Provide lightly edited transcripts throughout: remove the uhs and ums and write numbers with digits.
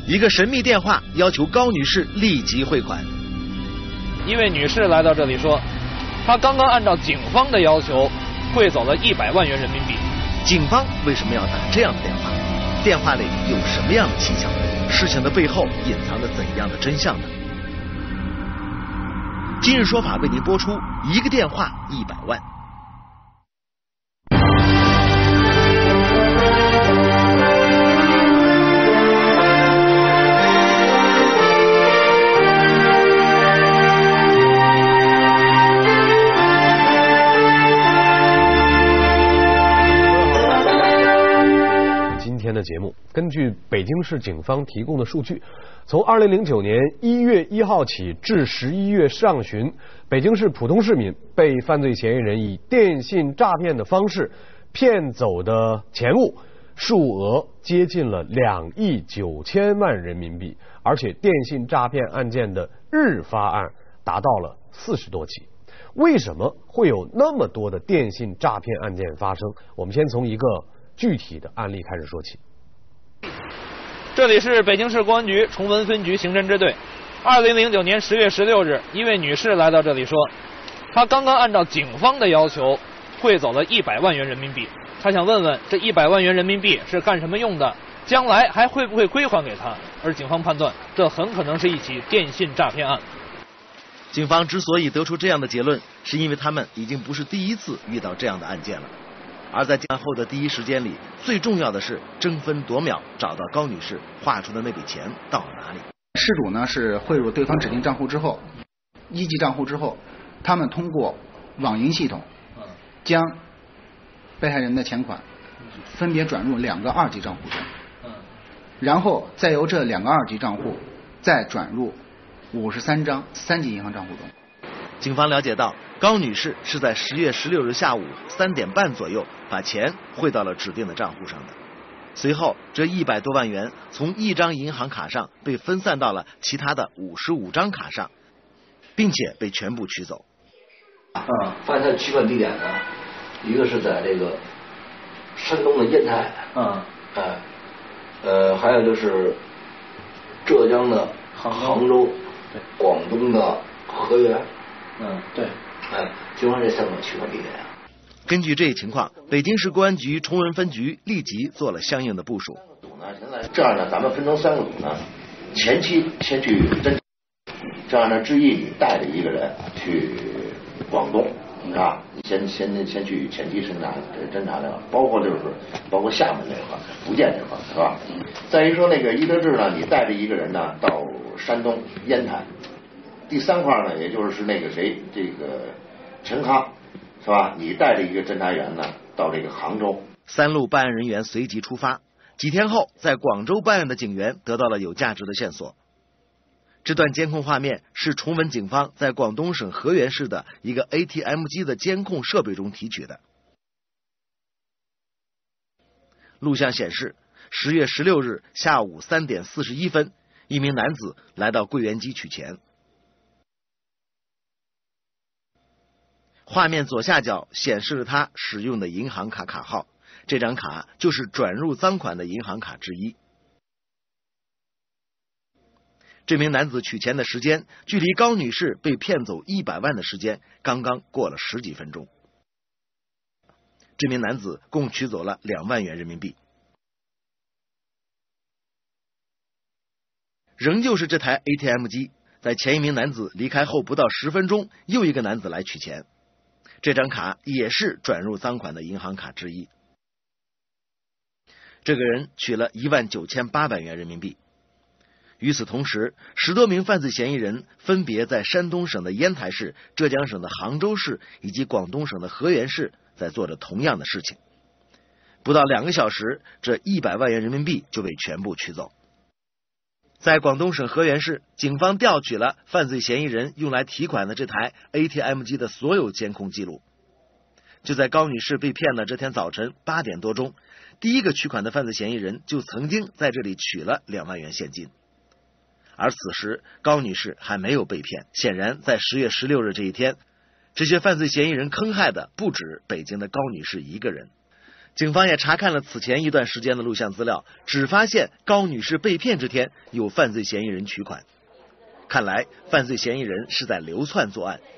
一个神秘电话要求高女士立即汇款。 一位女士来到这里说，她刚刚按照警方的要求汇走了100万元人民币。 警方为什么要打这样的电话？电话里有什么样的蹊跷？事情的背后隐藏着怎样的真相呢？今日说法为您播出，一个电话100万。 今天的节目，根据北京市警方提供的数据，从2009年1月1号起至11月上旬，北京市普通市民被犯罪嫌疑人以电信诈骗的方式骗走的钱物数额接近了2亿9千万人民币，而且电信诈骗案件的日发案达到了40多起。为什么会有那么多的电信诈骗案件发生？我们先从一个具体的案例开始说起。 这里是北京市公安局崇文分局刑侦支队。2009年10月16日，一位女士来到这里说，她刚刚按照警方的要求汇走了100万元人民币。她想问问这100万元人民币是干什么用的，将来还会不会归还给她？而警方判断，这很可能是一起电信诈骗案。 警方之所以得出这样的结论，是因为他们已经不是第一次遇到这样的案件了。而在案后的第一时间里，最重要的是争分夺秒找到高女士划出的那笔钱到了哪里。 失主呢是汇入对方指定账户之后，1级账户之后，他们通过网银系统将被害人的钱款分别转入2个2级账户中，然后再由这2个2级账户再转入53张3级银行账户中。 警方了解到，高女士是在10月16日下午3点半左右把钱汇到了指定的账户上的。随后，这100多万元从1张银行卡上被分散到了其他的55张卡上，并且被全部取走。 发现取款地点呢，一个是在这个山东的烟台，还有就是浙江的杭州，广东的河源。对，就说这3个取款地点。 根据这一情况，北京市公安局崇文分局立即做了相应的部署。 这样呢，咱们分成3个组呢，前期先去侦，这样呢，志毅你带着一个人去广东，啊，先去前期侦查这个，包括厦门这块、福建这块，是吧？再一说那个伊德志呢，你带着一个人呢到山东烟台。第3块呢，也就是那个谁，这个陈康，是吧？你带着一个侦查员呢到这个杭州。 3路办案人员随即出发。几天后，在广州办案的警员得到了有价值的线索。这段监控画面是崇文警方在广东省河源市的一个 ATM 机的监控设备中提取的。录像显示，10月16日下午3点41分，一名男子来到柜员机取钱。画面左下角显示了他使用的银行卡卡号，这张卡就是转入赃款的银行卡之一。这名男子取钱的时间，距离高女士被骗走100万的时间刚刚过了10几分钟。这名男子共取走了2万元人民币。仍旧是这台 ATM 机，在前一名男子离开后不到10分钟，又一个男子来取钱。这张卡也是转入赃款的银行卡之一。这个人取了19800元人民币。与此同时，10多名犯罪嫌疑人分别在山东省的烟台市、浙江省的杭州市以及广东省的河源市在做着同样的事情。不到2个小时，这100万元人民币就被全部取走。在广东省河源市，警方调取了犯罪嫌疑人用来提款的这台 ATM 机的所有监控记录。就在高女士被骗的这天早晨8点多钟，第一个取款的犯罪嫌疑人就曾经在这里取了2万元现金。而此时高女士还没有被骗，显然在10月16日这一天，这些犯罪嫌疑人坑害的不止北京的高女士一个人。 警方也查看了此前一段时间的录像资料，只发现高女士被骗之天有犯罪嫌疑人取款。看来犯罪嫌疑人是在流窜作案。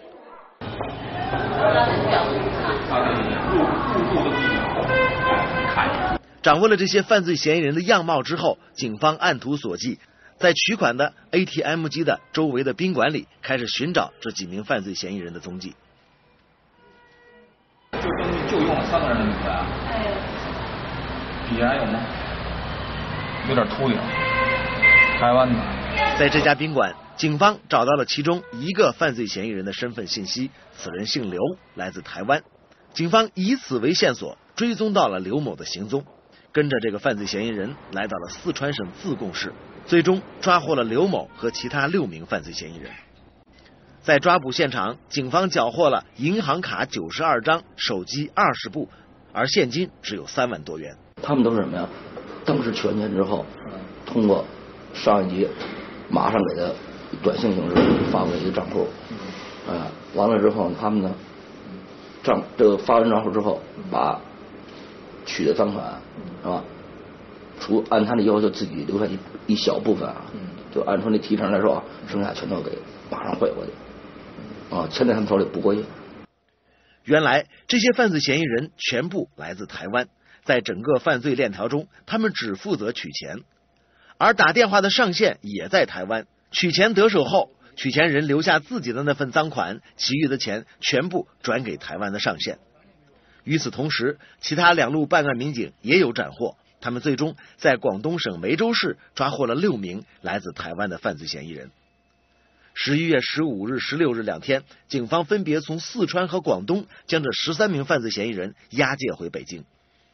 掌握了这些犯罪嫌疑人的样貌之后，警方按图索骥，在取款的 ATM 机的周围的宾馆里开始寻找这几名犯罪嫌疑人的踪迹。 就用了3个人的名字啊？笔还有吗？有点秃顶，台湾的。 在这家宾馆，警方找到了其中一个犯罪嫌疑人的身份信息，此人姓刘，来自台湾。警方以此为线索，追踪到了刘某的行踪，跟着这个犯罪嫌疑人来到了四川省自贡市，最终抓获了刘某和其他6名犯罪嫌疑人。在抓捕现场，警方缴获了银行卡92张、手机20部，而现金只有3万多元。 他们都是什么呀？当时取完钱之后，通过上一级马上给他短信形式发过一个账户，完了之后他们呢这个发完账户之后，把取的赃款是吧，除按他的要求自己留下一小部分啊，就按说那提成来说，剩下全都给马上汇过去。钱在他们手里不过夜。 原来这些犯罪嫌疑人全部来自台湾，在整个犯罪链条中，他们只负责取钱，而打电话的上线也在台湾。取钱得手后，取钱人留下自己的那份赃款，其余的钱全部转给台湾的上线。与此同时，其他2路办案民警也有斩获，他们最终在广东省梅州市抓获了6名来自台湾的犯罪嫌疑人。11月15日、16日2天，警方分别从四川和广东将这13名犯罪嫌疑人押解回北京。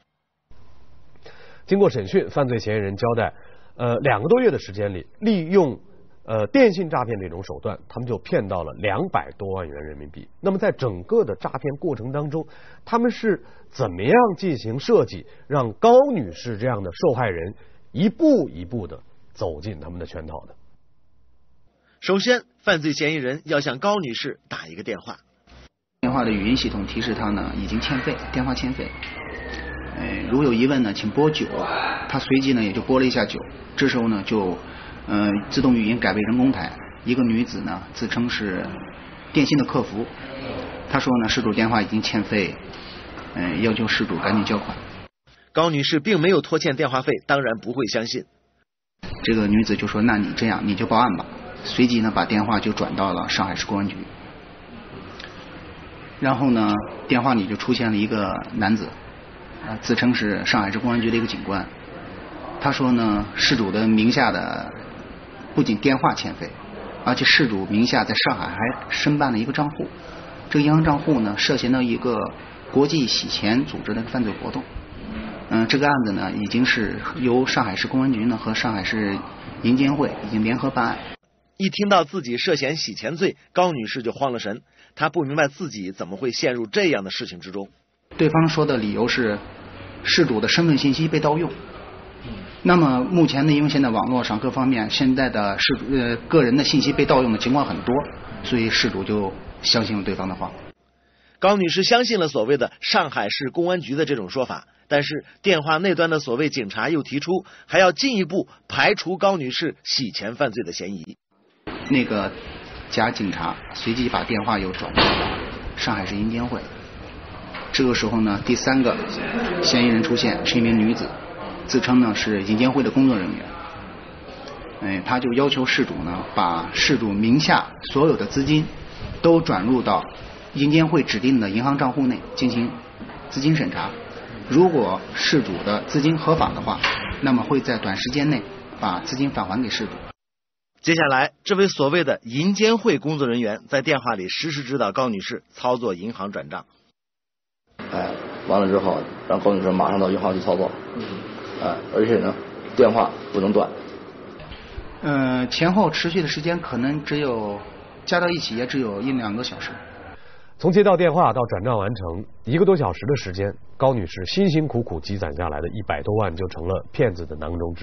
经过审讯，犯罪嫌疑人交代，2个多月的时间里，利用电信诈骗这种手段，他们就骗到了200多万元人民币。那么在整个的诈骗过程当中，他们是怎么样进行设计，让高女士这样的受害人一步一步的走进他们的圈套的？ 首先，犯罪嫌疑人要向高女士打一个电话， 电话的语音系统提示他呢已经欠费，电话欠费。如有疑问呢，请拨9。他随即呢也就拨了一下9，这时候呢就自动语音改为人工台。一个女子呢自称是电信的客服，她说呢事主电话已经欠费，要求事主赶紧交款。 高女士并没有拖欠电话费，当然不会相信。 这个女子就说：“那你这样，你就报案吧。”随即呢把电话就转到了上海市公安局。然后呢电话里就出现了一个男子，自称是上海市公安局的一个警官。他说呢事主的名下的不仅电话欠费，而且事主名下在上海还申办了一个账户，这个银行账户呢涉嫌到一个国际洗钱组织的犯罪活动。这个案子呢已经是由上海市公安局呢和上海市银监会已经联合办案。 一听到自己涉嫌洗钱罪，高女士就慌了神，她不明白自己怎么会陷入这样的事情之中。 对方说的理由是事主的身份信息被盗用。那么目前呢，因为现在网络上各方面现在的个人的信息被盗用的情况很多，所以事主就相信了对方的话。 高女士相信了所谓的上海市公安局的这种说法，但是电话那端的所谓警察又提出还要进一步排除高女士洗钱犯罪的嫌疑。 那个假警察随即把电话又转到了上海市银监会。这个时候呢，第3个嫌疑人出现，是一名女子，自称呢是银监会的工作人员。他就要求事主呢把事主名下所有的资金都转入到银监会指定的银行账户内进行资金审查。如果事主的资金合法的话，那么会在短时间内把资金返还给事主。 接下来，这位所谓的银监会工作人员在电话里实时指导高女士操作银行转账。 完了之后让高女士马上到银行去操作。而且呢电话不能断。 前后持续的时间可能只有加到一起也只有1-2个小时。 从接到电话到转账完成1个多小时的时间，高女士辛辛苦苦积攒下来的100多万就成了骗子的囊中之物。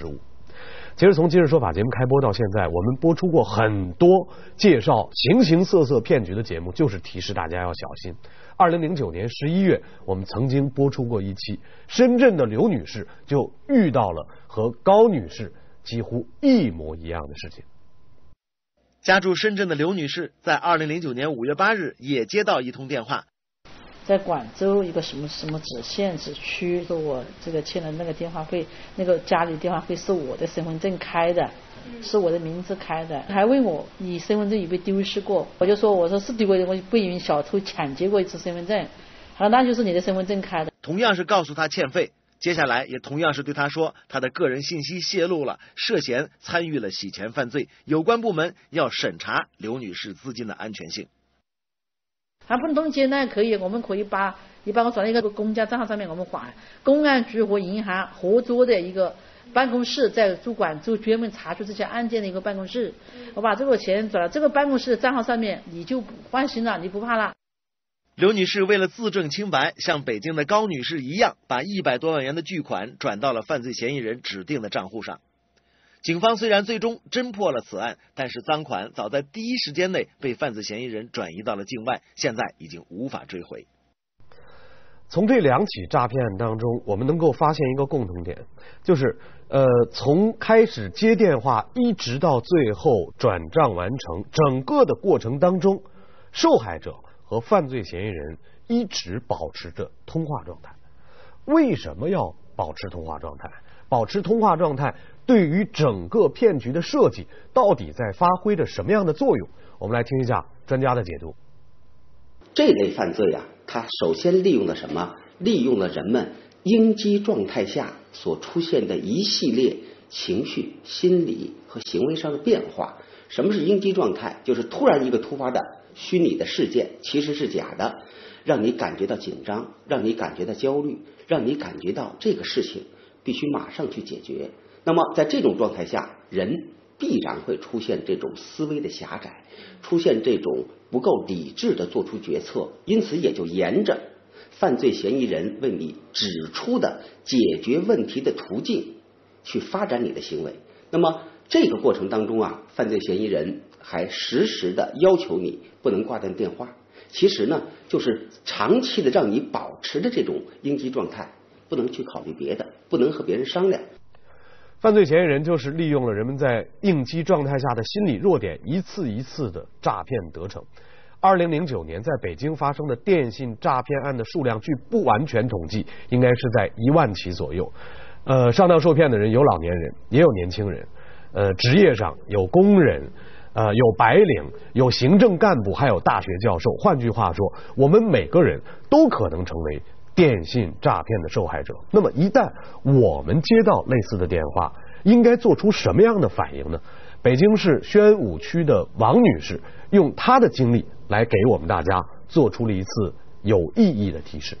其实从今日说法节目开播到现在，我们播出过很多介绍形形色色骗局的节目，就是提示大家要小心。2009年11月，我们曾经播出过一期，深圳的刘女士就遇到了和高女士几乎一模一样的事情。 家住深圳的刘女士在2009年5月8日也接到一通电话， 在广州一个什么子县子区，说我这个欠了那个电话费，那个家里电话费是我的身份证开的，是我的名字开的，还问我你身份证有没有丢失过，我说是丢过的，我被人小偷抢劫过一次身份证，好，那就是你的身份证开的。 同样是告诉他欠费，接下来也同样是对他说他的个人信息泄露了，涉嫌参与了洗钱犯罪，有关部门要审查刘女士资金的安全性。 还不能接那可以，我们可以把你把我转到一个公家账号上面，我们还公安局和银行合作的一个办公室，在主管专门查处这些案件的一个办公室，我把这个钱转到这个办公室的账号上面，你就放心了，你不怕了。 刘女士为了自证清白，像北京的高女士一样，把100多万元的巨款转到了犯罪嫌疑人指定的账户上。警方虽然最终侦破了此案，但是赃款早在第一时间内被犯罪嫌疑人转移到了境外，现在已经无法追回。 从这2起诈骗案当中，我们能够发现一个共同点，就是从开始接电话一直到最后转账完成，整个的过程当中，受害者和犯罪嫌疑人一直保持着通话状态。为什么要保持通话状态？保持通话状态对于整个骗局的设计到底在发挥着什么样的作用？我们来听一下专家的解读。 这类犯罪啊，它首先利用了什么？利用了人们应激状态下所出现的一系列情绪、心理和行为上的变化。什么是应激状态？就是突然一个突发的虚拟的事件其实是假的，让你感觉到紧张，让你感觉到焦虑，让你感觉到这个事情必须马上去解决。那么在这种状态下，人必然会出现这种思维的狭窄，出现这种不够理智的做出决策，因此也就沿着犯罪嫌疑人为你指出的解决问题的途径去发展你的行为。那么这个过程当中啊，犯罪嫌疑人还时时的要求你不能挂断电话，其实呢就是长期的让你保持着这种应激状态，不能去考虑别的，不能和别人商量。 犯罪嫌疑人就是利用了人们在应激状态下的心理弱点，一次一次的诈骗得逞。2009年在北京发生的电信诈骗案的数量，据不完全统计，应该是在1万起左右。上当受骗的人有老年人，也有年轻人，职业上有工人，有白领，有行政干部，还有大学教授。换句话说，我们每个人都可能成为电信诈骗的受害者。那么一旦我们接到类似的电话，应该做出什么样的反应呢？北京市宣武区的王女士用她的经历来给我们大家做出了一次有意义的提示。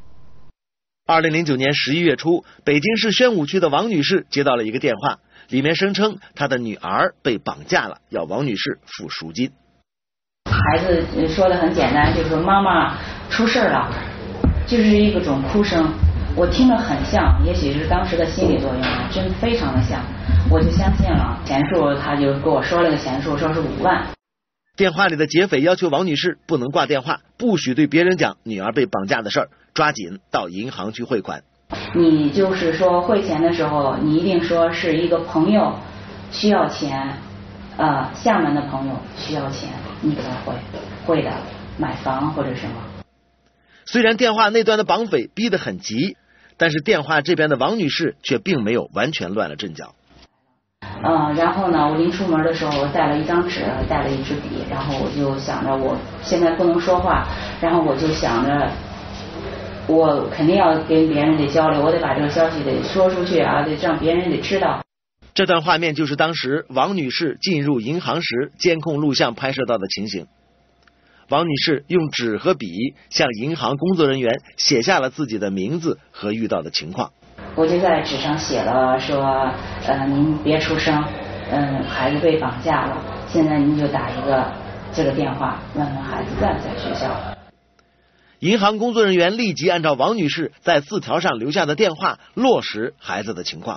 2009年11月初，北京市宣武区的王女士接到了一个电话，里面声称她的女儿被绑架了，要王女士付赎金。 孩子说的很简单，就是说妈妈出事了，就是一个种哭声，我听着很像，也许是当时的心理作用啊，真非常的像，我就相信了。钱数他就给我说了个钱数，说是5万。 电话里的劫匪要求王女士不能挂电话，不许对别人讲女儿被绑架的事儿，抓紧到银行去汇款。 你就是说汇钱的时候，你一定说是一个朋友需要钱，厦门的朋友需要钱，你给他汇的买房或者什么。 虽然电话那端的绑匪逼得很急，但是电话这边的王女士却并没有完全乱了阵脚。 然后呢，我临出门的时候，我带了一张纸，带了一支笔，然后我就想着我现在不能说话，然后我就想着我肯定要跟别人得交流，我得把这个消息得说出去啊，得让别人得知道。 这段画面就是当时王女士进入银行时监控录像拍摄到的情形。王女士用纸和笔向银行工作人员写下了自己的名字和遇到的情况。 我就在纸上写了说，您别出声，孩子被绑架了，现在您就打一个这个电话，问问孩子在不在学校。 银行工作人员立即按照王女士在字条上留下的电话落实孩子的情况。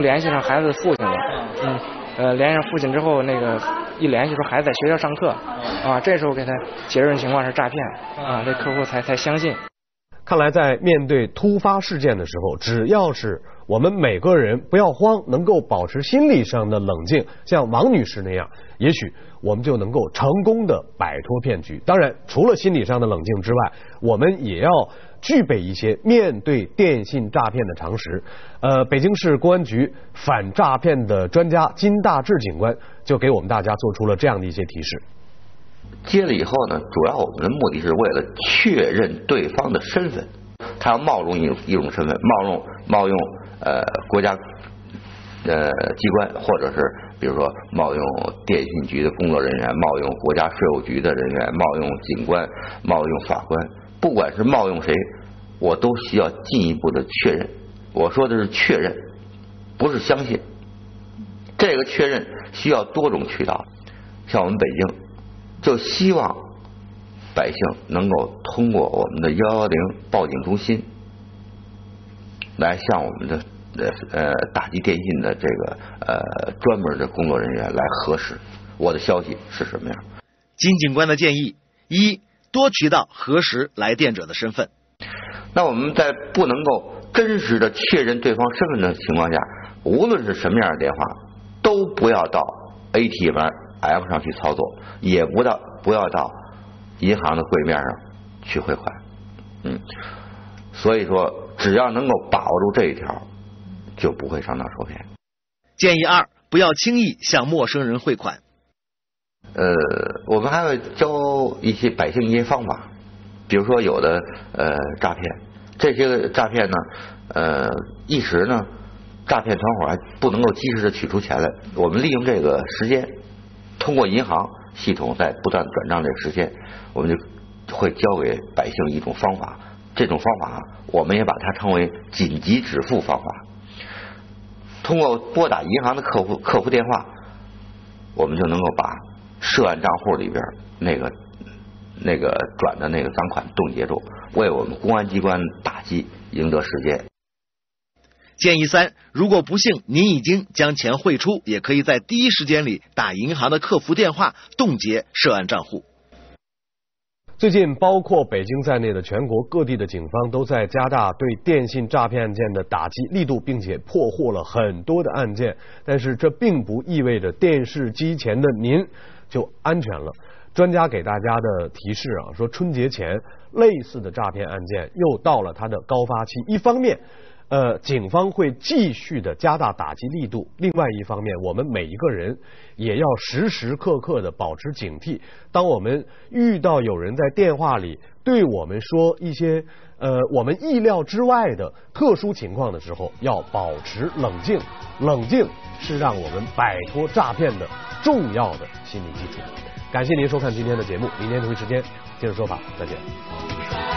联系上孩子的父亲了，联系上父亲之后，一联系说孩子在学校上课，这时候给他确认情况是诈骗，这客户才相信。 看来在面对突发事件的时候，只要是我们每个人不要慌，能够保持心理上的冷静，像王女士那样，也许我们就能够成功的摆脱骗局。当然，除了心理上的冷静之外，我们也要具备一些面对电信诈骗的常识。北京市公安局反诈骗的专家金大志警官就给我们大家做出了这样的一些提示。 接了以后呢，主要我们的目的是为了确认对方的身份，他要冒用一种身份，冒用国家机关，或者是比如说冒用电信局的工作人员，冒用国家税务局的人员，冒用警官，冒用法官，不管是冒用谁，我都需要进一步的确认。我说的是确认，不是相信。这个确认需要多种渠道，像我们北京就希望百姓能够通过我们的110报警中心来向我们的打击电信的这个专门的工作人员来核实我的消息是什么样。 金警官的建议：一、多渠道核实来电者的身份。 那我们在不能够真实的确认对方身份的情况下，无论是什么样的电话，都不要到 ATM 上去操作，也不要到银行的柜面上去汇款。所以说只要能够把握住这一条，就不会上当受骗。 建议二，不要轻易向陌生人汇款。 我们还会教一些百姓一些方法，比如说有的诈骗，这些个诈骗呢，一时呢，诈骗团伙还不能够及时的取出钱来，我们利用这个时间，通过银行系统在不断转账这个时间，我们就会教给百姓一种方法。这种方法我们也把它称为紧急止付方法。通过拨打银行的客服电话，我们就能够把涉案账户里边那个转的那个赃款冻结住，为我们公安机关打击赢得时间。 建议三，如果不幸您已经将钱汇出，也可以在第一时间里打银行的客服电话冻结涉案账户。 最近，包括北京在内的全国各地的警方都在加大对电信诈骗案件的打击力度，并且破获了很多的案件。但是这并不意味着电视机前的您就安全了。专家给大家的提示说春节前类似的诈骗案件又到了它的高发期。一方面警方会继续的加大打击力度，另外一方面我们每一个人也要时时刻刻的保持警惕。当我们遇到有人在电话里对我们说一些我们意料之外的特殊情况的时候，要保持冷静。冷静是让我们摆脱诈骗的重要的心理基础。感谢您收看今天的节目，明天同一时间接着说法，再见。